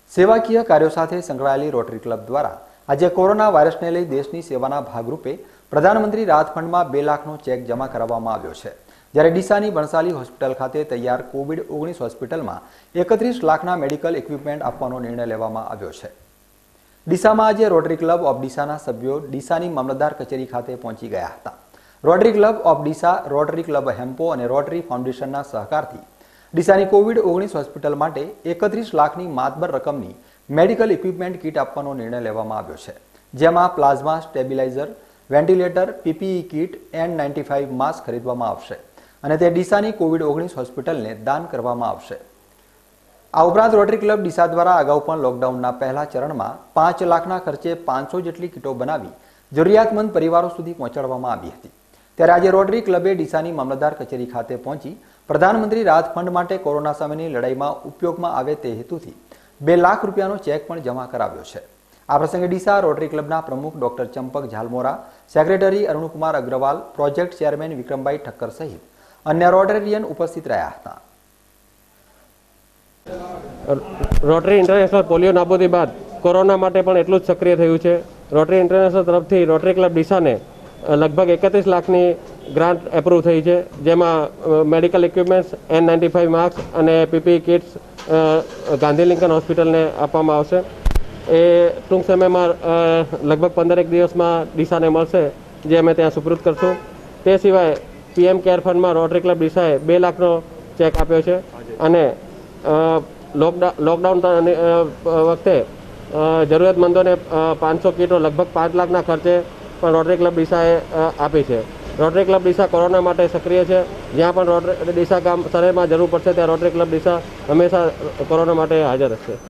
સેવાકીય કાર્યો સાથે સંકળાયેલી રોટરી ક્લબ દ્વારા આજે કોરોના વાયરસને લઈ દેશની સેવાના ભાગરૂપે પ્રધાનમંત્રી રાહત ફંડમાં 2 લાખનો ચેક જમા કરાવવામાં આવ્યો છે। જ્યારે ડીસાની બણસાલી હોસ્પિટલ ખાતે તૈયાર કોવિડ-19 હોસ્પિટલમાં 31 લાખના મેડિકલ ઇક્વિપમેન્ટ આપવાનો નિર્ણય લેવામાં આવ્યો છે। ડીસામાં આજે રોટરી ક્લબ ઓફ ડીસાના સભ્યો ડીસાની મામલતદાર કચેરી ખાતે પહોંચી ગયા હતા। Rotary club of Deesa, Rotary club હેમ્પો અને રોટરી ફાઉન્ડેશનના સહકારથી ડીસાની કોવિડ-19 હોસ્પિટલ માટે 31 લાખની માતબર રકમની મેડિકલ ઇક્વિપમેન્ટ કીટ આપવાનો નિર્ણય લેવામાં આવ્યો છે, જેમાં plasma stabiliser, ventilator, PPE kit, N95 mask ખરીદવામાં આવશે અને તે ડીસાની કોવિડ-19 હોસ્પિટલને દાન કરવામાં આવશે। આ ઉપરાંત રોટરી ક્લબ ડીસા દ્વારા અગાઉ પણ લોકડાઉનના પહેલા ચરણમાં 5 લાખના ખર્ચે 500 જેટલી કીટો બનાવી જરૂરિયાતમંદ પરિવારો સુધી પહોંચાડવામાં આવી હતી। ત્યારે આજે રોટરી ક્લબે ડીસાની મામલતદાર કચેરી ખાતે પહોંચી પ્રધાનમંત્રી રાહત ફંડ માટે કોરોના સામેની લડાઈમાં ઉપયોગમાં આવે તે હેતુથી 2 લાખ રૂપિયાનો ચેક પણ જમા કરાવ્યો છે। આ પ્રસંગે ડીસા રોટરી ક્લબના પ્રમુખ doctor Champak Zalmora, secretary Arunkumar Agarwal, project chairman Vikrambhai Thakkar સહિત અન્ય રોટેરિયન ઉપસ્થિત રહ્યા હતા। રોટરી ઇન્ટરનેશનલ પોલિયો નાબૂદી બાદ કોરોના માટે પણ એટલું જ સક્રિય થયું છે। રોટરી ઇન્ટરનેશનલ તરફથી રોટરી ક્લબ ડીસાને લગભગ 31 લાખની ગ્રાન્ટ એપ્રૂવ થઈ છે, જેમાં મેડિકલ ઇક્વિપમેન્ટ્સ, N95 માસ્ક અને પીપીઈ કિટ્સ ગાંધી લિંકન હોસ્પિટલને આપવામાં આવશે। એ ટૂંક સમયમાં લગભગ 15 દિવસમાં ડીસાને મળશે, જે અમે ત્યાં સુપરત કરશું। તે સિવાય PM કેર ફંડમાં રોટરી ક્લબ ડીસાએ 2 લાખનો ચેક આપ્યો છે અને લોકડાઉન વખતે જરૂરિયાતમંદોને 500 કીટો લગભગ 5 લાખના ખર્ચે પણ રોટરી ક્લબ ડીસાએ આપી છે। રોટરી ક્લબ ડીસા કોરોના માટે સક્રિય છે। જ્યાં પણ રોટરી ડીસા ગામ શહેરમાં જરૂર પડશે ત્યાં રોટરી ક્લબ ડીસા હંમેશા કોરોના માટે હાજર રહેશે।